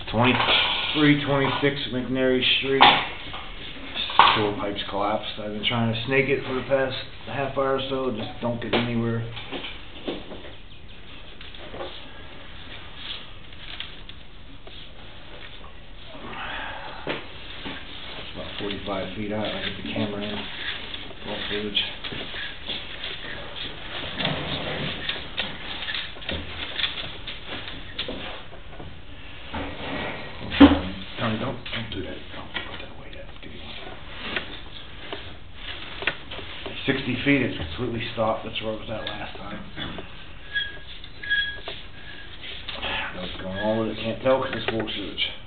2326 McNary Street. Sewer pipes collapsed. I've been trying to snake it for the past half hour or so, just don't get anywhere. It's about 45 feet out. I get the camera in. Roll footage. Tony, don't do that. Don't put that away yet. Give me 60 feet, it's completely stopped. That's where I was at last time. I don't know what's going on with it. Can't tell because it's full of sewage.